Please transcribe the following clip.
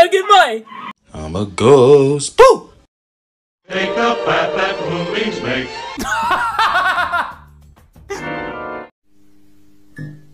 gotta get mine. I'm a ghost. Boo! Take the path that moonbeams make.